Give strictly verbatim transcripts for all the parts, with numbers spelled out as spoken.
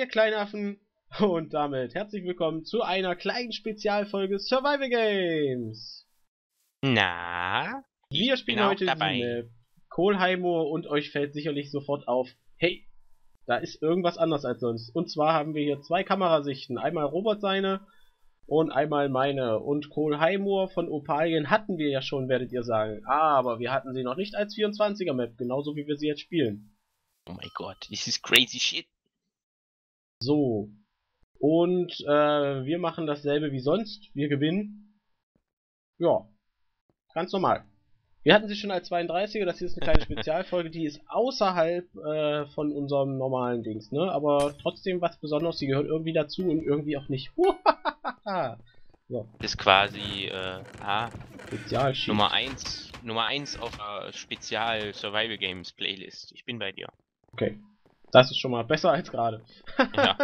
ihr Kleinaffen, und damit herzlich willkommen zu einer kleinen Spezialfolge Survival Games. Na, Wir spielen heute dabei. die Map Kohlheimo und euch fällt sicherlich sofort auf, hey, da ist irgendwas anders als sonst. Und zwar haben wir hier zwei Kamerasichten, einmal Robert seine und einmal meine. Und Kohlheimo von Opalien hatten wir ja schon, werdet ihr sagen. Aber wir hatten sie noch nicht als vierundzwanziger Map, genauso wie wir sie jetzt spielen. Oh mein Gott, this is crazy shit. So. Und äh, wir machen dasselbe wie sonst. Wir gewinnen. Ja. Ganz normal. Wir hatten sie schon als zweiunddreißiger, das hier ist eine kleine Spezialfolge, die ist außerhalb äh, von unserem normalen Dings, ne? Aber trotzdem was Besonderes, die gehört irgendwie dazu und irgendwie auch nicht. So. Das ist quasi äh, ah, Spezialschicht. Nummer eins Nummer eins auf der Spezial Survival Games Playlist. Ich bin bei dir. Okay. Das ist schon mal besser als gerade. Ja.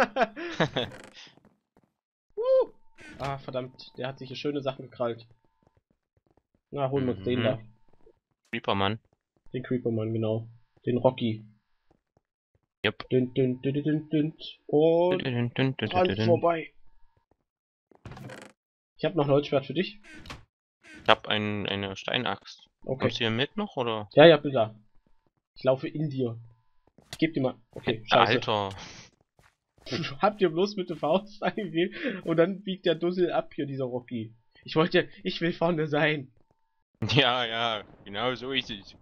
uh. Ah, verdammt, der hat sich hier schöne Sachen gekrallt. Na, holen wir uns Mhm. den da. Reapermann. Den Creepermann, genau. Den Rocky. Jupp. Dün, dün, dün, dün, dün. Und Dun, dun, dun, dran dun, dun. vorbei. Ich habe noch ein Holzschwert für dich. Ich hab ein, eine Steinaxt. Okay. Kommst du hier mit noch, oder? Ja, ja, bitte. Ich laufe in dir. Ich geb dir mal. Okay, scheiße. Alter. Habt ihr bloß mit der Faust eingegeben und dann biegt der Dussel ab hier, dieser Rocky. Ich wollte, ich will vorne sein. Ja, ja, genau so ist es.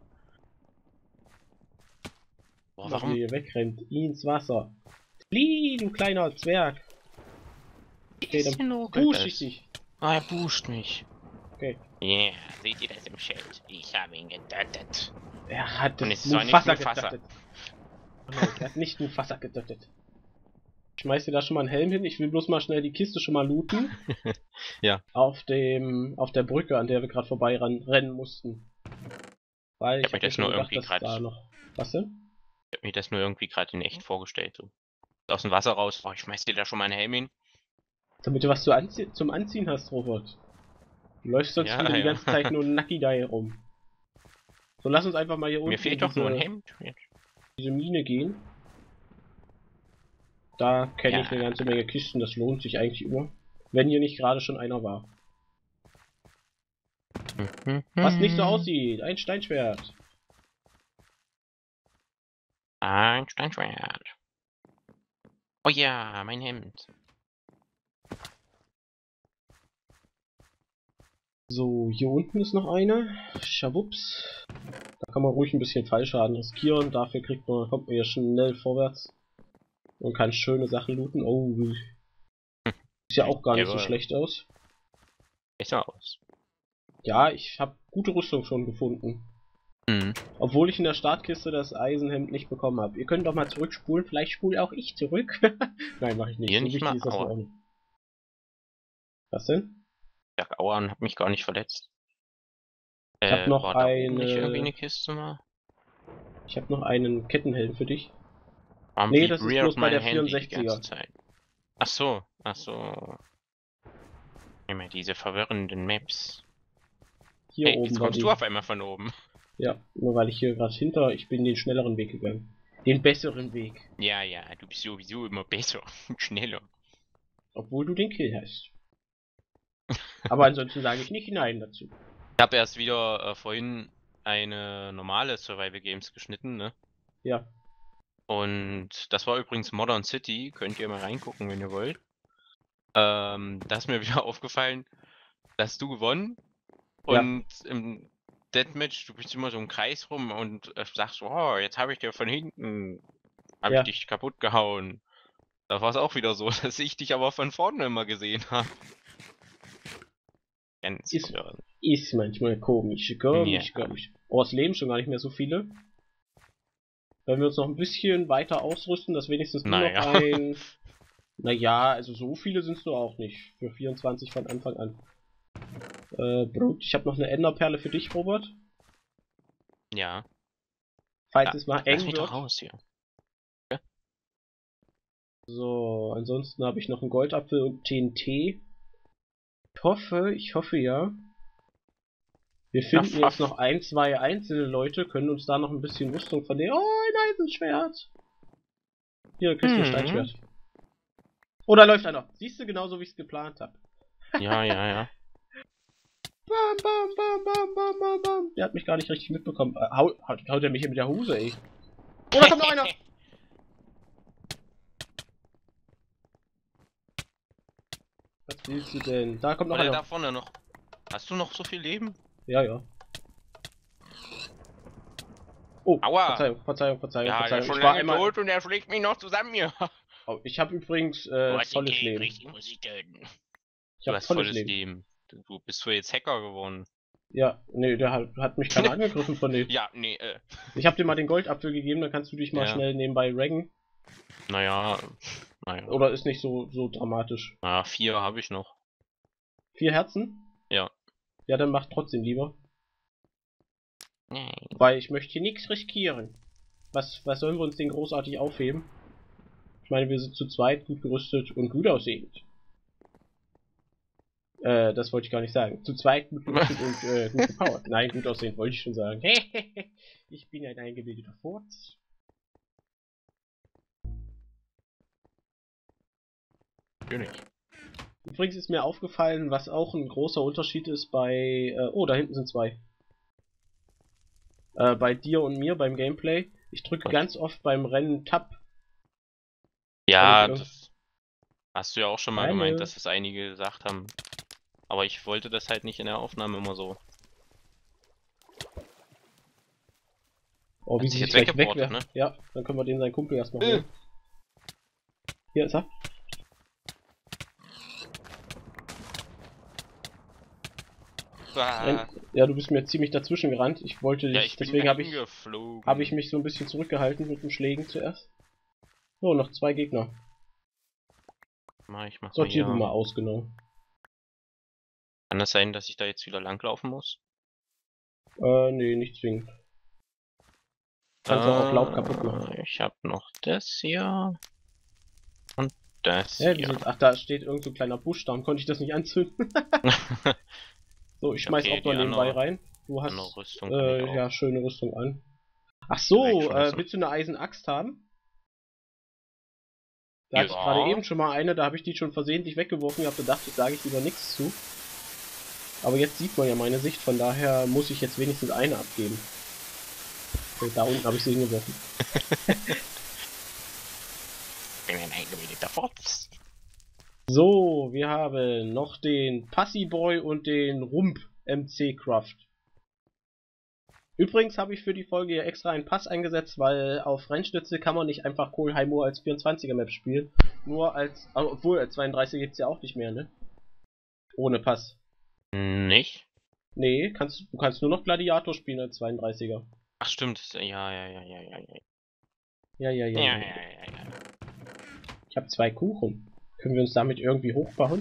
Boah, Warum warum? ihr hier wegrennt? Ins Wasser. Flieh, du kleiner Zwerg. Okay, dann push ich dich. Ah, er pusht mich. Okay. Yeah, seht ihr das im Schild? Ich habe ihn getötet. Er hat Und das es ist zwar nicht Mufasa Mufasa. getötet. Oh nein, er hat nicht Mufasa getötet. Ich schmeiß dir da schon mal einen Helm hin. Ich will bloß mal schnell die Kiste schon mal looten. Ja. Auf dem, auf der Brücke, an der wir gerade vorbei ran, rennen mussten. Weil ich, Ich hab hab mir mir das schon nur gedacht, irgendwie dass grad- da noch... Was denn? Ich hab mir das nur irgendwie gerade in echt vorgestellt. So. Aus dem Wasser raus. Oh, ich schmeiß dir da schon mal einen Helm hin. Damit du was zu anzie zum Anziehen hast, Robert. Du läufst sonst Ja, wieder die ja. ganze Zeit nur nacki da rum. So, lass uns einfach mal hier unten Mir fehlt in doch diese, nur ein Hemd. diese Mine gehen. Da kenne Ja. ich eine ganze Menge Kisten, das lohnt sich eigentlich immer. Wenn hier nicht gerade schon einer war. Was nicht so aussieht, ein Steinschwert. Ein Steinschwert. Oh ja, mein Hemd. So, hier unten ist noch eine. Schawups. Da kann man ruhig ein bisschen Fallschaden riskieren. Dafür kriegt man, kommt man ja schnell vorwärts. Und kann schöne Sachen looten. Oh, sieht ja auch gar nicht so Jawohl. schlecht aus. Besser aus. Ja, ich habe gute Rüstung schon gefunden. Mhm. Obwohl ich in der Startkiste das Eisenhemd nicht bekommen habe. Ihr könnt doch mal zurückspulen. Vielleicht spule auch ich zurück. Nein, mache ich nicht. Hier So nicht wichtig mal. ist das Aua. auch nicht. Was denn? Ich sag Aua und hab mich gar nicht verletzt. Ich hab noch war da oben nicht eine- irgendwie eine Kiste mal? Ich habe noch einen Kettenhelm für dich. Warum Nee, das ist vibriert bloß bei der mein Handy die vierundsechziger. ganze Zeit? Ach so, ach so. Immer diese verwirrenden Maps. Hier Hey, oben jetzt war kommst die. du auf einmal von oben. Ja, nur weil ich hier gerade hinter, ich bin den schnelleren Weg gegangen. Den besseren Weg. Ja, ja, du bist sowieso immer besser und schneller. Obwohl du den Kill hast. Aber ansonsten sage ich nicht Nein dazu. Ich habe erst wieder äh, vorhin eine normale Survival Games geschnitten, ne? Ja. Und das war übrigens Modern City, könnt ihr mal reingucken, wenn ihr wollt. Ähm, da ist mir wieder aufgefallen, dass du gewonnen Ja. und im Deathmatch, du bist immer so im Kreis rum und äh, sagst, oh, jetzt habe ich dir von hinten, habe Ja. ich dich kaputt gehauen. Da war es auch wieder so, dass ich dich aber von vorne immer gesehen habe. Ganz Ist- verwirrend. Ist manchmal komisch, komisch, Ja. komisch. Oh, es leben schon gar nicht mehr so viele. Wenn wir uns noch ein bisschen weiter ausrüsten, dass wenigstens nur Naja. noch ein... Naja, also so viele sind es nur auch nicht. Für vierundzwanzig von Anfang an. Äh, Brut, ich habe noch eine Enderperle für dich, Robert. Ja. Falls Ja, es mal Lass eng mich wird. doch raus hier. So, ansonsten habe ich noch einen Goldapfel und T N T. Ich hoffe, ich hoffe ja. Wir finden Aff, jetzt aff. noch ein, zwei einzelne Leute, können uns da noch ein bisschen Rüstung vernehmen. Oh, ein Eisenschwert! Hier, kriegst du ein Mhm. Steinschwert. Oh, da läuft einer. Siehst du, genauso wie ich es geplant habe. Ja, ja, ja. Bam, bam, bam, bam, bam, bam, bam. Der hat mich gar nicht richtig mitbekommen. Äh, hau, haut, haut er mich hier mit der Hose, ey. Oh, da kommt noch einer. Was willst du denn? Da kommt noch Oder einer. da vorne noch. Hast du noch so viel Leben? Ja, ja. Oh, Aua. Verzeihung, Verzeihung, Verzeihung, Ja, der Verzeihung. ist schon Ich war lange einmal. tot und er schlägt mich noch zusammen hier. Oh, ich habe übrigens Du äh, hast ihn volles gekillt, Leben. richtig, muss ich töten. Ich Du habe hast volles volles Leben. Leben. Du du bist so jetzt Hacker geworden. Ja, nee, der hat, hat mich keiner angegriffen von denen. Ja, nee, äh. Ich habe dir mal den Goldapfel gegeben, dann kannst du dich mal Ja. schnell nebenbei raggen. Naja, naja. Oder ist nicht so, so dramatisch. Na, vier habe ich noch. Vier Herzen? Ja. Ja, dann mach trotzdem lieber. Nein. Weil ich möchte hier nichts riskieren. Was, was sollen wir uns denn großartig aufheben? Ich meine, wir sind zu zweit gut gerüstet und gut aussehend. Äh, das wollte ich gar nicht sagen. Zu zweit gut gerüstet und äh, gut gepowert. Nein, gut aussehend wollte ich schon sagen. Ich bin ein eingebildeter Furz. Natürlich. Übrigens ist mir aufgefallen, was auch ein großer Unterschied ist bei... Äh, oh, da hinten sind zwei. Äh, bei dir und mir beim Gameplay. Ich drücke Was? ganz oft beim Rennen Tab. Ja, Wenn ich das hast du ja auch schon mal Eine. gemeint, dass das einige gesagt haben. Aber ich wollte das halt nicht in der Aufnahme immer so. Oh, wie Hat sie sich sich jetzt gleich weggeportet, wegwerfen. ne? Ja, dann können wir den seinen Kumpel erstmal Äh. holen. Hier ist er. Ah, Renn- Ja, du bist mir ziemlich dazwischen gerannt. Ich wollte dich, ja, ich bin deswegen habe ich, geflogen. hab ich mich so ein bisschen zurückgehalten mit den Schlägen zuerst. So, noch zwei Gegner. Mach ich mach mal Sortier du hier. mal aus, genau. Kann das sein, dass ich da jetzt wieder langlaufen muss? Äh, nee, nicht zwingend. Kannst du auch Laub kaputt Äh, machen. Ich habe noch das hier. Und das Hä, hier. wieso? Ach, da steht irgend so ein kleiner Busch, darum konnte ich das nicht anzünden. So, ich schmeiß Okay, auch mal die nebenbei andere- rein. Du andere hast Rüstung kann äh, ich auch. ja schöne Rüstung an. Ach Direkt so, schon äh, so. willst du eine Eisenaxt haben? Da hatte ich Ja. gerade eben schon mal eine, da habe ich die schon versehentlich weggeworfen. Ich habe gedacht, da sage ich lieber nichts zu. Aber jetzt sieht man ja meine Sicht, von daher muss ich jetzt wenigstens eine abgeben. Okay, da unten habe ich sie hingeworfen. Ich bin ein eingebildeter Fotz. So, wir haben noch den Passy-Boy und den Rump M C Craft. Übrigens habe ich für die Folge hier extra einen Pass eingesetzt, weil auf Rennstütze kann man nicht einfach Kohlheimur als vierundzwanziger Map spielen. Nur als, obwohl als zweiunddreißiger gibt es ja auch nicht mehr, ne? Ohne Pass. Nicht? Nee, kannst, du kannst nur noch Gladiator spielen als zweiunddreißiger. Ach stimmt, ja, ja, ja, ja, ja, ja. Ja, ja, ja. Ja, ja. ja, ja, ja. Ich habe zwei Kuchen. Können wir uns damit irgendwie hochbauen?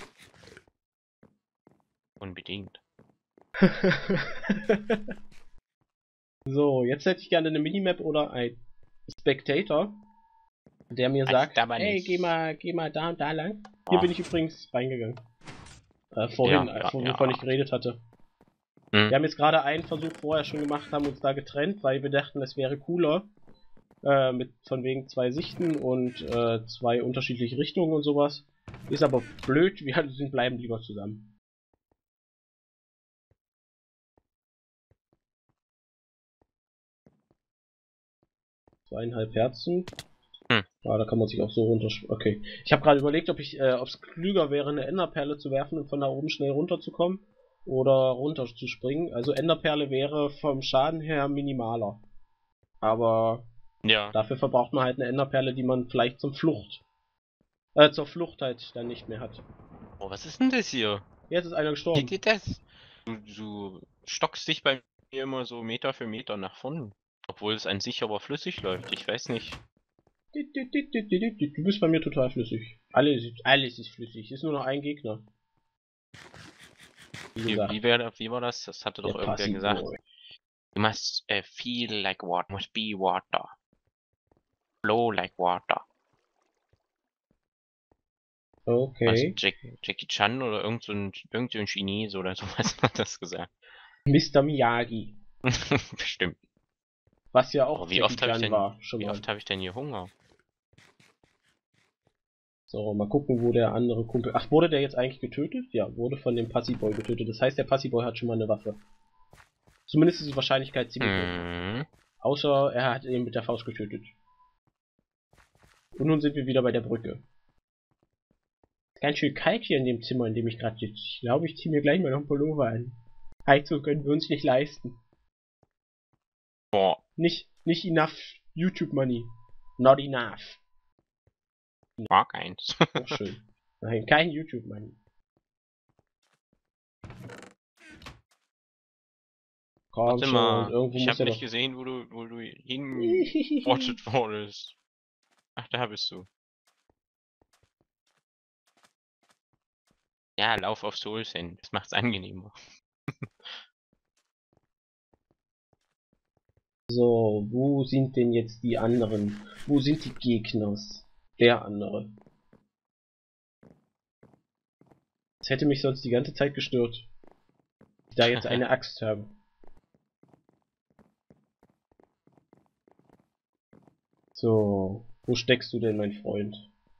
Unbedingt. So, jetzt hätte ich gerne eine Minimap oder ein Spectator, der mir sagt, aber hey, nicht. geh mal, geh mal da und da lang. Hier Oh. bin ich übrigens reingegangen. Äh, vorhin, Ja, äh, ja, vor, ja. wovon ich geredet hatte. Hm. Wir haben jetzt gerade einen Versuch vorher schon gemacht, haben uns da getrennt, weil wir dachten, es wäre cooler. Äh, mit von wegen zwei Sichten und äh, zwei unterschiedliche Richtungen und sowas. Ist aber blöd, wir sind bleiben lieber zusammen. Zweieinhalb Herzen. Hm. Ja, da kann man sich auch so runter... Okay. Ich habe gerade überlegt, ob ich, äh, ob es klüger wäre, eine Enderperle zu werfen und von da oben schnell runterzukommen. Oder runter zu springen. Also Enderperle wäre vom Schaden her minimaler. Aber Ja. dafür verbraucht man halt eine Enderperle, die man vielleicht zum Flucht... Äh, zur Flucht halt dann nicht mehr hat. Oh, was ist denn das hier? Jetzt ist einer Wie gestorben. geht das? Du, du stockst dich bei mir immer so Meter für Meter nach vorne. Obwohl es an sich aber flüssig läuft. Ich weiß nicht. Du bist bei mir total flüssig. Alles, alles ist flüssig. Ist nur noch ein Gegner. Wie Wie, gesagt, wie, wär, wie war das? Das hatte doch der irgendwer Passy gesagt. Boy. You must uh, feel like water. Must be water. Flow like water. Was? Okay. Jack, Jackie Chan oder irgend so ein, irgend so ein Chinese oder sowas hat das gesagt. Mister Miyagi. Bestimmt. Was ja auch Aber wie Jackie oft habe ich Chan denn, war, schon wie mal. oft habe ich denn hier Hunger? So, mal gucken, wo der andere Kumpel... Ach, wurde der jetzt eigentlich getötet? Ja, wurde von dem Pussyboy getötet. Das heißt, der Pussyboy hat schon mal eine Waffe. Zumindest ist die Wahrscheinlichkeit ziemlich hoch. Mhm. Außer er hat ihn mit der Faust getötet. Und nun sind wir wieder bei der Brücke. Ganz schön kalt hier in dem Zimmer, in dem ich gerade sitze. Ich glaube, ich ziehe mir gleich mal noch einen Pullover an. Heizung können wir uns nicht leisten. Boah. Nicht, nicht enough YouTube Money. Not enough. Mag eins. Auch schön. Nein, kein YouTube Money. Komm Warte schon, mal, irgendwo ich muss habe er nicht doch... gesehen, wo du, wo du hinrottet wurdest. Ach, da bist du. Ja, lauf auf Souls hin. Das macht's angenehmer. So, wo sind denn jetzt die anderen? Wo sind die Gegners? Der andere. Das hätte mich sonst die ganze Zeit gestört. Ich da jetzt eine Axt habe. So, wo steckst du denn, mein Freund?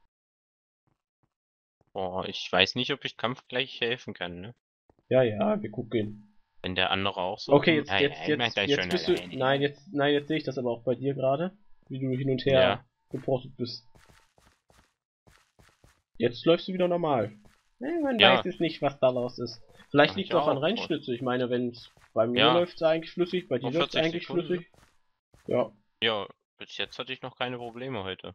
Boah, ich weiß nicht, ob ich Kampf gleich helfen kann, ne? Ja, ja, wir gucken. Wenn der andere auch so... Okay, jetzt, Ja, jetzt, ja, jetzt, macht das jetzt schon bist du... alleine. Nein, jetzt, nein, jetzt sehe ich das aber auch bei dir gerade, wie du hin und her Ja. geportet bist. Jetzt läufst du wieder normal. Nee, man Ja. weiß es nicht, was da los ist. Vielleicht Mach liegt ich es auch an auch. Reinschnitze. Ich meine, wenn es bei mir Ja. läuft es eigentlich flüssig, bei dir Auf läuft es vierzig eigentlich Sekunden. flüssig. Ja. Ja, bis jetzt hatte ich noch keine Probleme heute.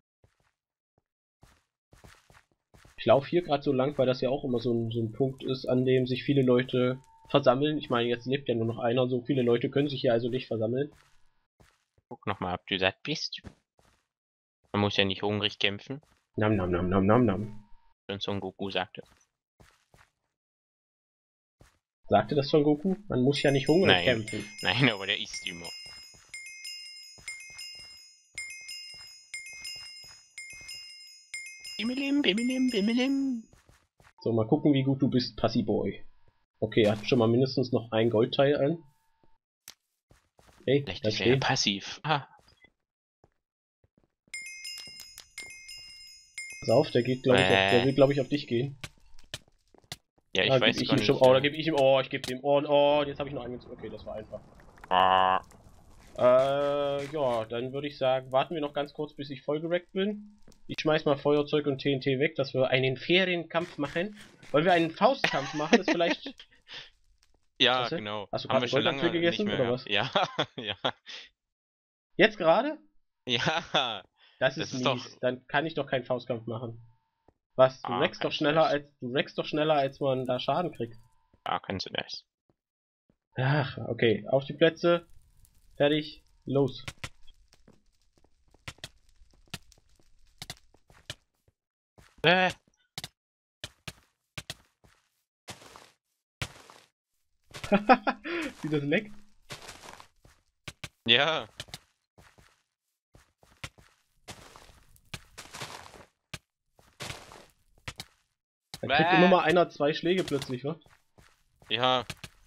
Ich laufe hier gerade so lang, weil das ja auch immer so ein, so ein Punkt ist, an dem sich viele Leute versammeln. Ich meine, jetzt lebt ja nur noch einer, so viele Leute können sich hier also nicht versammeln. Guck nochmal, ob du satt bist. Man muss ja nicht hungrig kämpfen, Nam nam nam nam nam nam. wenn Son Goku sagte. Sagte das Son Goku? Man muss ja nicht hungrig Nein. kämpfen. Nein, aber der isst immer. Bimmelim, bimmelim, bimmelim. So, mal gucken, wie gut du bist, Pussyboy. Okay, er hat schon mal mindestens noch ein Goldteil an. Ey, Vielleicht da ist er ja steht. passiv. Ah, Pass auf, der geht, glaube ich, auf, der Äh. will, glaube ich, auf dich gehen. ja, ich Ah, weiß geb ich gar ihm nicht. schon, oh, da äh, gebe ich ihm, oh, ich gebe ihm, oh, oh, jetzt habe ich noch einen, okay, das war einfach. ah, Äh, ja, dann würde ich sagen, warten wir noch ganz kurz, bis ich vollgerackt bin. Ich schmeiß mal Feuerzeug und T N T weg, dass wir einen fairen Kampf machen. Wollen wir einen Faustkampf machen, das vielleicht... ja, Weißt du? genau. Hast du Haben gerade wir schon Goldapfel lange gegessen, nicht mehr oder gehabt. Ja, ja, Jetzt gerade? ja. Das Das ist ist mies, doch- dann kann ich doch keinen Faustkampf machen. Was, du Ah, rackst doch kannst du schneller das. als, du rackst doch schneller, als man da Schaden kriegt. Ah, kannst du das. Ach, okay, auf die Plätze, fertig, los. Äh, Wie das leckt. ja. Da kriegt Bäh. immer mal einer zwei Schläge plötzlich, wa? Ja.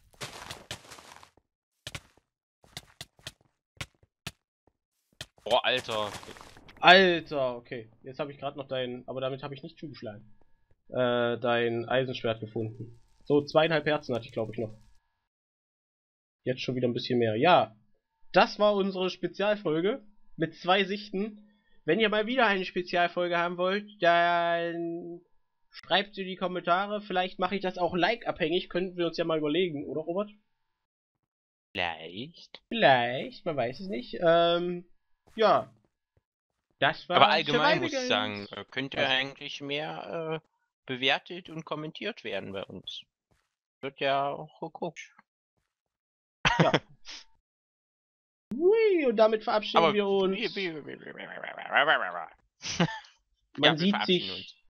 Boah, Alter. Alter, okay. Jetzt habe ich gerade noch dein, aber damit habe ich nicht zugeschlagen. Äh, dein Eisenschwert gefunden. So, zweieinhalb Herzen hatte ich, glaube ich, noch. Jetzt schon wieder ein bisschen mehr. Ja, das war unsere Spezialfolge mit zwei Sichten. Wenn ihr mal wieder eine Spezialfolge haben wollt, dann schreibt sie in die Kommentare. Vielleicht mache ich das auch like-abhängig. Könnten wir uns ja mal überlegen, oder Robert? Vielleicht. Vielleicht, man weiß es nicht. Ähm, ja. Das war Aber allgemein Survival muss ich Games. sagen, äh, könnte Was? eigentlich mehr äh, bewertet und kommentiert werden bei uns. Wird ja auch geguckt. Ja. Hui, und damit verabschieden Aber wir uns. wir, wir, wir, wir, wir, wir, wir, wir, wir, wir. Man Ja, wir sieht verabschieden sich uns.